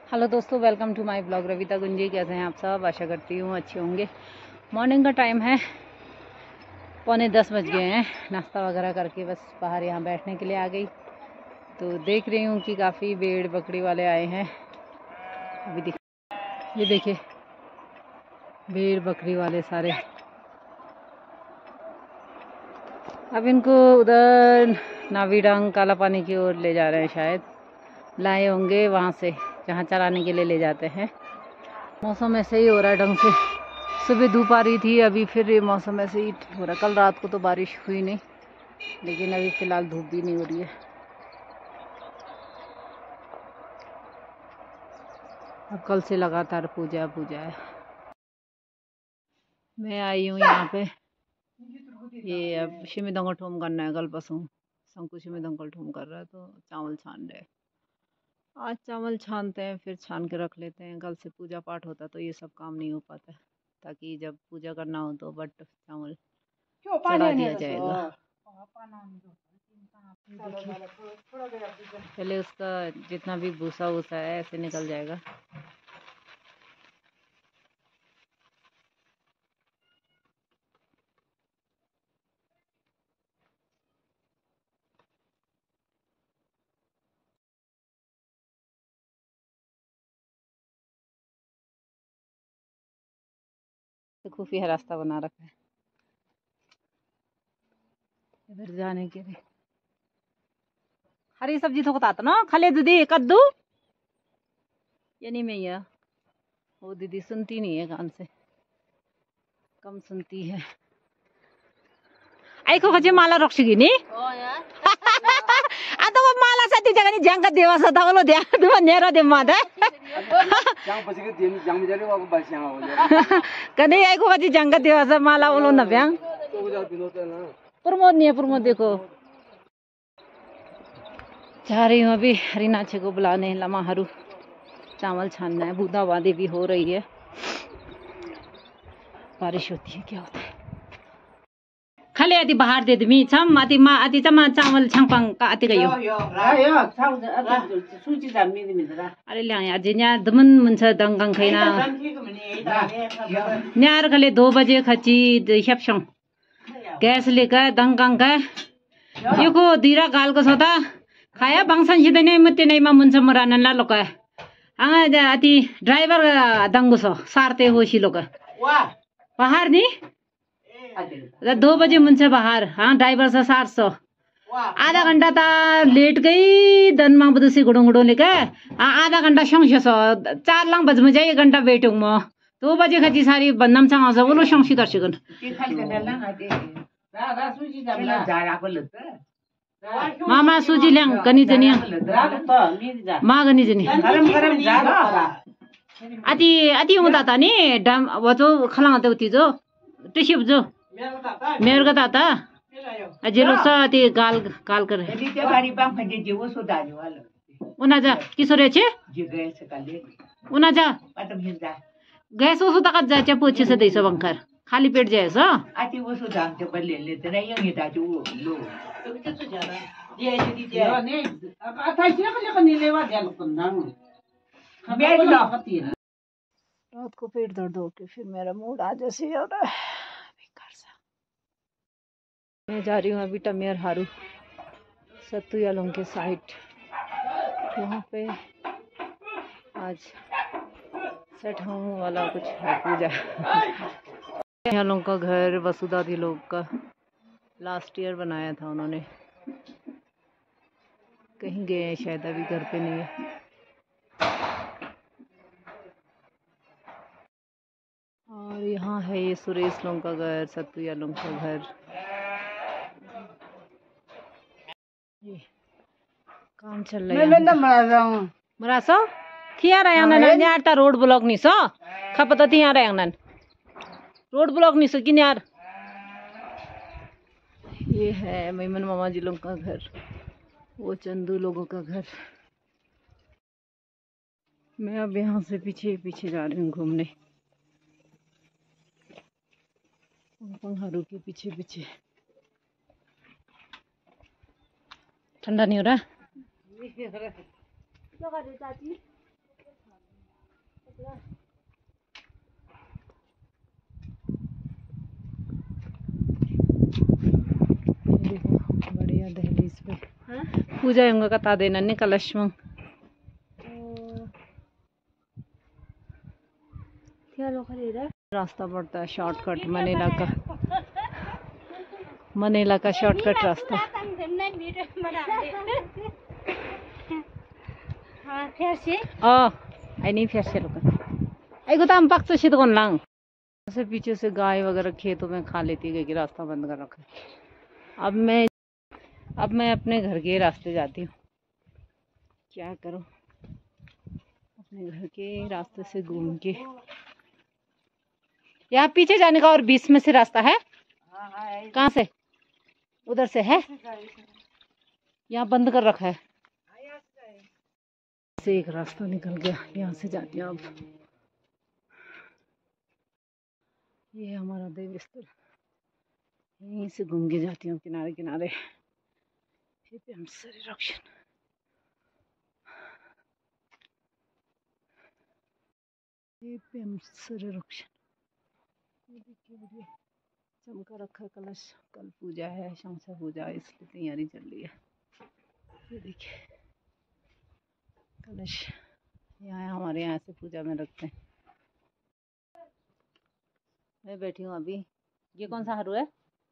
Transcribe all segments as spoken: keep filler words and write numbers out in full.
Hello दोस्तों, welcome to my blog Ravita Gunji. कैसे हैं आप सब? आशा करती हूँ अच्छे होंगे। मॉर्निंग का टाइम है, पौने दस बज गए हैं। नाश्ता वगैरह करके बस बाहर यहाँ बैठने के लिए आ गई। तो देख रही हूँ कि काफ़ी भेड़ बकरी वाले आए हैं। अभी देख, ये देखिए भेड़ बकरी वाले सारे। अब इनको उधर नावीडांग काला पानी की ओर ले जा रहे हैं, शायद लाए होंगे वहाँ से जहाँ चराने के लिए ले जाते हैं। मौसम ऐसे ही हो रहा है ढंग से। सुबह धूप आ रही थी, अभी फिर ये मौसम ऐसे ही हो रहा है। कल रात को तो बारिश हुई नहीं, लेकिन अभी फ़िलहाल धूप भी नहीं हो रही है। अब कल से लगातार पूजा पूजा है। मैं आई हूँ यहाँ पे, ये अब शिमिदंग ठोम करना है। कल परसों शंकु शिमिदंग ठोम कर रहा है, तो चावल छान रहे। आज चावल छानते हैं, फिर छान के रख लेते हैं। कल से पूजा पाठ होता तो ये सब काम नहीं हो पाता, ताकि जब पूजा करना हो तो बट चावल चढ़ा दिया जाएगा। पहले उसका जितना भी भूसा वूसा है ऐसे निकल जाएगा। तो खुफिया रास्ता बना रखा है इधर जाने के लिए। हरी सब्जी थोक तात ना खाले दीदी कद्दू ये नहीं मैं यह वो दीदी सुनती नहीं है, कान से कम सुनती है। आई को खजे माला रख सकी नी आता वो माला साथी जगह नहीं जंग देवा सदा बोलो दे तुम नेरा दे मादा जंग पसी के दिन जंग में जाने वाको बासियां हो कने आई को खजे जंग देवा सा माला बोलो न ब्यांग प्रमोद नहीं है। प्रमोद देखो जा रही हूँ अभी हरिनाचे को बुलाने। लमाहरू चावल छानना है। बूंदाबांदी भी हो रही है, बारिश होती है क्या होता है। खाली आदि बाहर दे दमी छम आदि मा आदि चमा चावल छांगपांग का आदि गयो अरे ल्याङ आज न्या दमन मुन्छ दंगंग खैना न्यार खाले दो बजे खची हेप्सङ गैस लेकर दंगंग का यो को दिरा गाल को सोता खाया बांगसन सिधै मते नै मा मुन्छ मरानन ला लोका आंगा आदि ड्राइवर दंगो सो सारते हो सी लोका बाहर नी दो बजे मुझे बाहर। हाँ ड्राइवर से सात सौ आधा घंटा था लेट गई दन मांग बदसी गुड़ों गुड़ों लेकर आधा घंटा शंश सौ चार लाख बज मुझे एक घंटा वेट हूँ मैं दो बजे खची सारी बंदम चांग सब बोलो शंशी दर्शकन मामा सूजी ल्याङ कनी जनी माँ गनी जनी अति अति हुँदा था नी डम वो जो खलांग ते उती जो टिशिप जो मेरे का ताता अजय लोग साथी गाल गाल कर उना जा किसोरे छे उना जा गैस वो सुता का जा पूछे से देसो बंकर खाली पेट जाए सो आती वो सुधा के बल्ले लेते नहीं यंग इता जो लो तो कितना जा रहा ये ऐसे दी जाए नहीं अब आता है ना लेकिन नहीं लेवा जाए लोग ना बैठ लो रात को पेट दर्द हो के फिर मेरा मूड आज ऐसे हो रहा है। मैं जा रही हूँ अभी टमियर हारू सत्तू यालों के साइड। वहाँ पे आज सेट होने वाला कुछ है पूजा। यालों का घर वसुधा दी लोग का लास्ट ईयर बनाया था उन्होंने। कहीं गए हैं शायद, अभी घर पे नहीं है। और यहाँ है ये सुरेश लोग का घर, सत्तू यालों का घर। ये काम चल रहा है। मैं मरा मरा सो थिया रहा है ना यार ता रोड ब्लॉक नहीं सो खपत थिया रहा है रोड ब्लॉक नहीं सो कि यार। ये है मेमन मामा जी लोग का घर, वो चंदू लोगों का घर। मैं अब यहाँ से पीछे पीछे जा रही हूँ घूमने, पंहारू के पीछे पीछे। ठंडा नहीं हो रहा? बढ़िया दहलीज पे पूजा होंगे कता देना नहीं कलश में क्या लोग रास्ता पड़ता है शॉर्टकट मनीला का मनीला का शॉर्टकट रास्ता ओ आई नहीं फिर से रुका आई को तो हम पक्ष से तो कौन लांग से पीछे से गाय वगैरह खेतों में खा लेती है कि रास्ता बंद कर रखा है। अब मैं अब मैं अपने घर के रास्ते जाती हूँ क्या करूँ अपने घर के रास्ते से घूम के यहाँ पीछे जाने का और बीच में से रास्ता है कहाँ से उधर से है यहाँ बंद कर रखा है से एक रास्ता निकल गया यहाँ से जाती हूँ अब ये हमारा देव स्थल यहीं से घूम के जाती हूँ किनारे किनारे रक्षण रक्षण चमका रखा कलश कल पूजा है शंसा पूजा इसलिए तैयारी चल रही है। ये देखिए कलश यहाँ हमारे यहाँ से पूजा में रखते हैं। मैं बैठी हूँ अभी ये कौन सा हारू है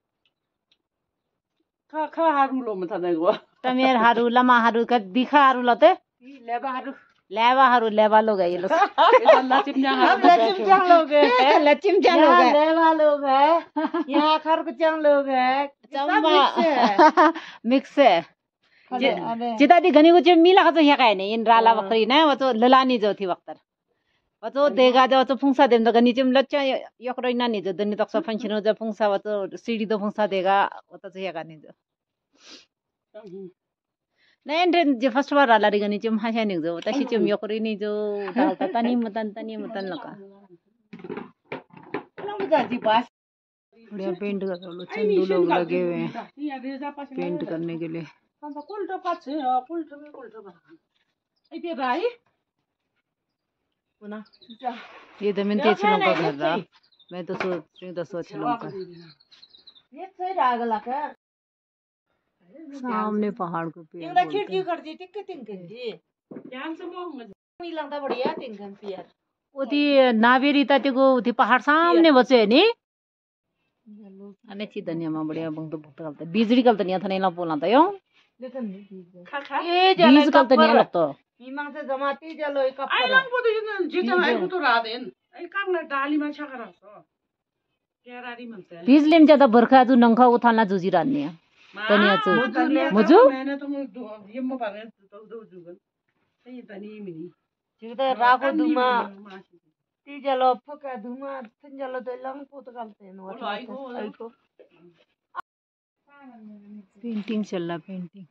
खा खा हारू लो मत देखो तमेर हारू लमा हारू का दिखा हारू लते लेबा हारू लेवा हारू लेवा लोग है ये लोग लचिम जंग लचिम जंग लोग है लचिम जंग लोग है लेवा लोग है यहाँ खरक जंग लोग है चम्बा मिक्स है जिता दी घनी कुछ मिला तो यहाँ का नहीं इन राला बकरी ना वो तो ललानी जो थी वक्तर वो तो देगा जो तो फुंसा देम तो घनी चिम लच्चा यकरो इना नहीं जो दनी तक सब फंक्शन हो जो फुंसा वो तो सीढ़ी तो फुंसा देगा वो तो यहाँ का नहीं जो नहीं एंड्रेन जो फर्स्ट बार राला री घनी चिम हाशा नहीं जो तशी चिम यकरो नहीं जो डालता तनी मतन तनी मतन लगा बढ़िया पेंट कर लो चंदू लोग लगे हुए हैं पेंट करने के लिए ये तो मैं तेज लोगों का घर रहा मैं तो सोच रही हूँ दस अच्छे लोगों का सामने पहाड़ को पेड़ बोलते नावेरी तातेको उठी पहाड़ सामने बचे है नी अने ची धनिया में बढ़िया बंग तो भुगत करते बिजली कल तनिया था नहीं ला बोला था यो ये बीज कल तनिया लगता मीमांग से जमाती जलो एक कप आई लंग बोतो जिन जिता आई को तो रादेन आई काम ना डाली में छा करा सो केरारी मनसे बीज लेम ज्यादा बरखा जो नंखा उठाना जुजी रानी है तनिया चो मुझो मैंने तो ये मो पागे तो दो जुगन ये तनी मिनी जिता राको दुमा ती जलो फका दुमा तन जलो तो लंग पोत करते हैं वो आई को पेंटिंग चल रहा पेंटिंग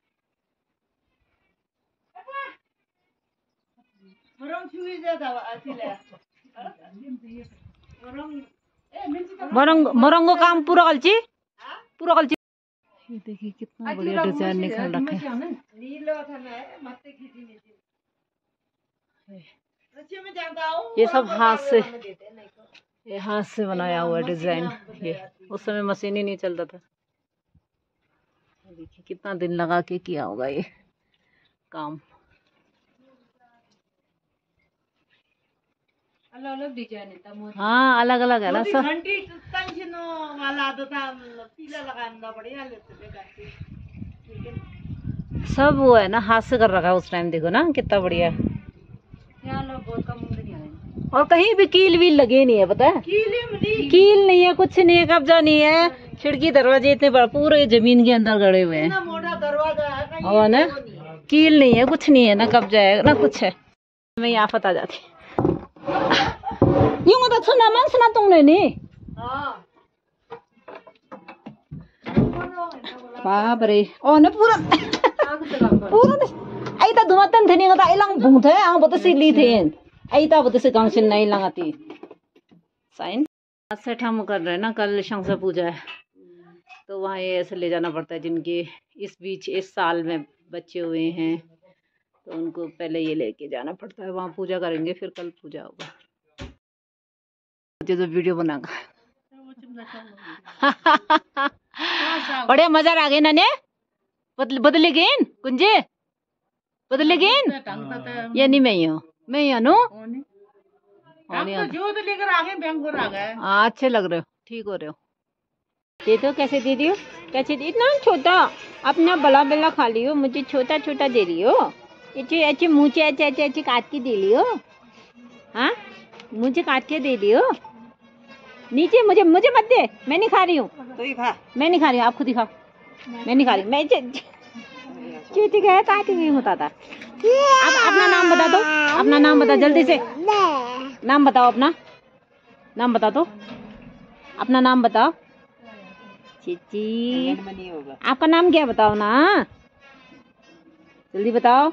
मरंग मरंगो काम पूरा कलची पूरा कलची ये देखिए कितना बढ़िया डिजाइन निकाल रखा है ये सब हाथ से ये हाथ से बनाया हुआ डिजाइन ये उस समय मशीन ही नहीं चलता था देखिए कितना दिन लगा के किया होगा ये काम अलग अलग डिजाइन हाँ अलग अलग है ना सब सब वो है ना हाथ से कर रखा है उस टाइम देखो ना कितना बढ़िया और कहीं भी कील वील लगे नहीं है पता है कील नहीं है कुछ नहीं है कब्जा नहीं है खिड़की दरवाजे इतने बड़े पूरे जमीन के अंदर गड़े हुए हैं और ना कील नहीं है कुछ नहीं है ना कब्जा है ना कुछ है मैं यहाँ फता जाती यूं तो सुना मन सुना तुमने नहीं बाप रे ओ ना पूरा पूरा आई ता धुमातन थे नहीं होता इलांग भूत है आ बता सिली थे आई ता बता से गांव नहीं लगाती साइन आज से हम कर रहे हैं ना कल शंकर पूजा है तो वहाँ ये ऐसे ले जाना पड़ता है जिनके इस बीच इस साल में बच्चे हुए हैं तो उनको पहले ये लेके जाना पड़ता है, वहाँ पूजा करेंगे, फिर कल पूजा होगा। मुझे तो वीडियो बनागा बढ़िया मजा आ गया ना। बदल बदले गेन कुंजे बदले गेन ये नहीं मैं ही हूँ मैं ही हूँ अच्छे लग रहे हो, ठीक हो रहे हो। दे दो, कैसे दे रही हो, कैसे इतना छोटा अपना बड़ा बड़ा खा लियो, मुझे छोटा छोटा दे रही हो। अच्छे अच्छे मुझे अच्छे अच्छे अच्छे काट के दे लियो। हाँ मुझे काट के दे दियो। नीचे मुझे मुझे मत दे, मैं नहीं खा रही हूँ। तो ही खा। मैं नहीं खा रही हूँ, आप खुद ही खाओ। मैं नहीं खा रही, मैं चूती गया काट नहीं होता था। अब अपना नाम बता दो, अपना नाम बता जल्दी से, नाम बताओ अपना, नाम बता दो, अपना नाम बताओ। चीची आपका नाम क्या बताओ ना, जल्दी बताओ।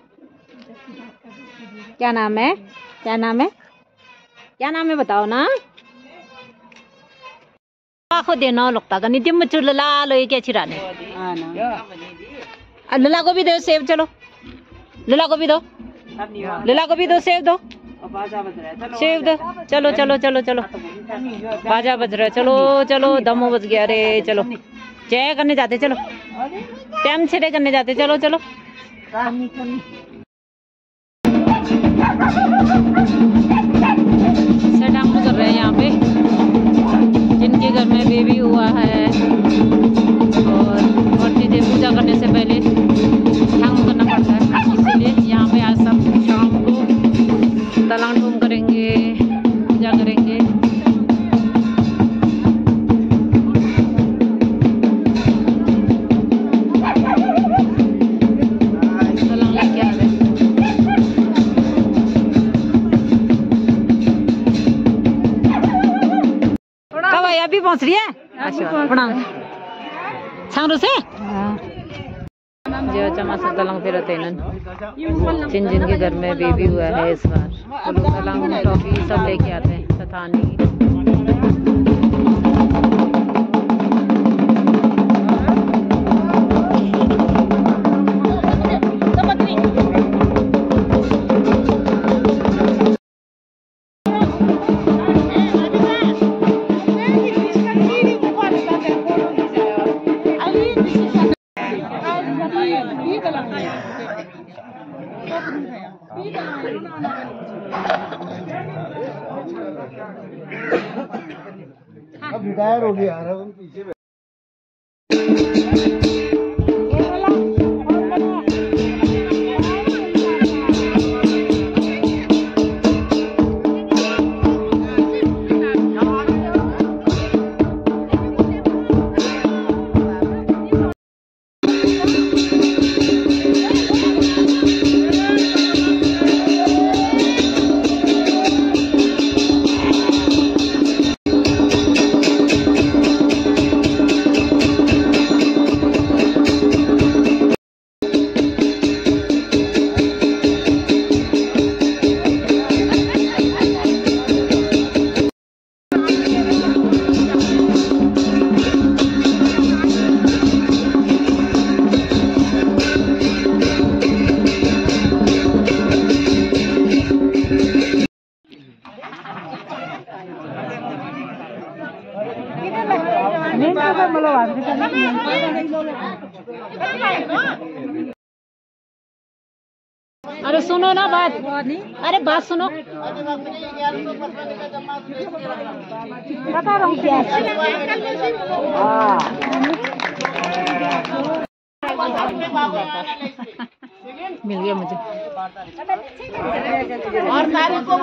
क्या नाम है, क्या नाम है, क्या नाम है बताओ ना। आखो देना लगता का नित्य मचुर लला लो ये क्या चिराने। लला को भी दो सेव, चलो लला को भी दो, लला को भी दो सेव दो, सेव दो। चलो चलो चलो चलो बाजा बज रहा है, चलो चलो दमो बज गया रे। चलो जय करने जाते, चलो टाइम छेड़े करने जाते, चलो चलो। सेडाम कर रहे हैं यहाँ पे, जिनके घर में बेबी हुआ है और और चीजें पूजा करने से पहले ध्यान करना पड़ता है, इसीलिए यहाँ पे आज सब शाम को तलांग ठूम करेंगे, पूजा करेंगे। तलांग लेके आ रहे कब आई, अभी पहुँच रही है। अच्छा प्रणाम सांगरो से जो चमासा तलांग फिरते हैं, जिन जिन के घर में बेबी हुआ है इस बार वो लोग तलांग टॉफी सब लेके आते हैं, सतानी। अब रिटायर हो गया यार, पीछे अरे सुनो ना बात, अरे बात सुनो, बता रहा हूँ क्या मिल गया मुझे। और सारे को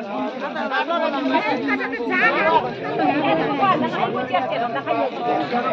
बंकर